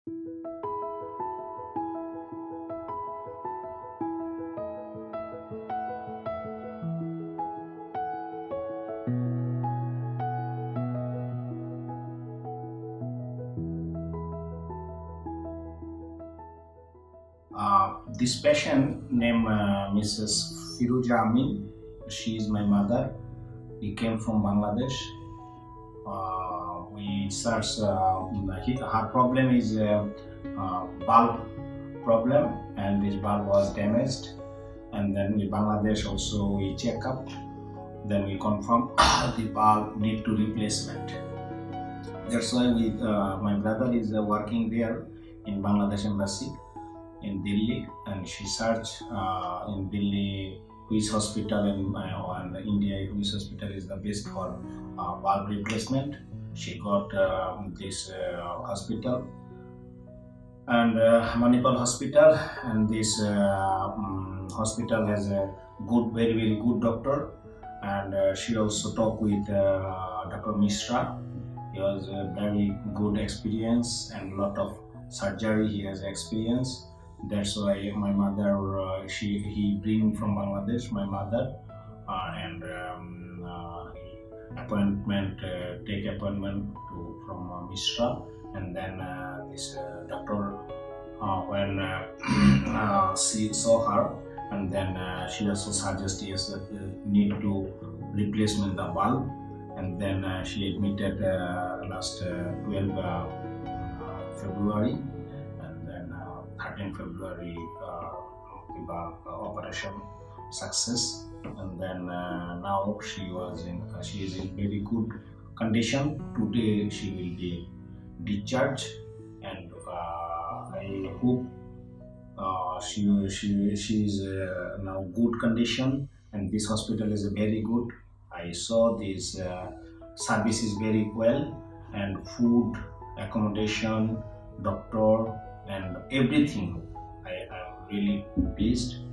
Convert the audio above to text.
This patient named Mrs. Sajjadul Amin, she is my mother. We came from Bangladesh. We searched, her problem is bulb problem, and this bulb was damaged. And then in Bangladesh also we check up. Then we confirm the bulb need to replacement. That's why my brother is working there in Bangladesh embassy in Delhi, and she searched in Delhi which hospital and India which hospital is the best for valve replacement. She got this hospital and Manipal Hospital, and this hospital has a very good doctor, and she also talked with Dr. Mishra. He has a very good experience and lot of surgery he has experience. That's why my mother, he bring from Bangladesh, my mother, and take appointment from Mishra, and then this doctor when she saw her, and then she also suggested yes that need to replacement the valve, and then she admitted last 12 February. 13 February, the operation success, and then now she is in very good condition. Today she will be discharged, and I hope she is now good condition, and this hospital is very good. I saw this service is very well, and food, accommodation, doctor, and everything. I am really pleased.